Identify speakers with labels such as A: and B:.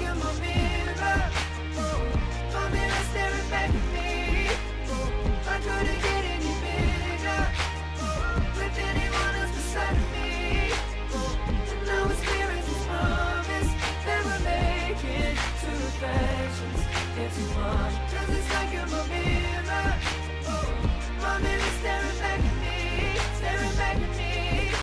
A: at my mirror. Oh, my mirror staring back at me. Oh, I couldn't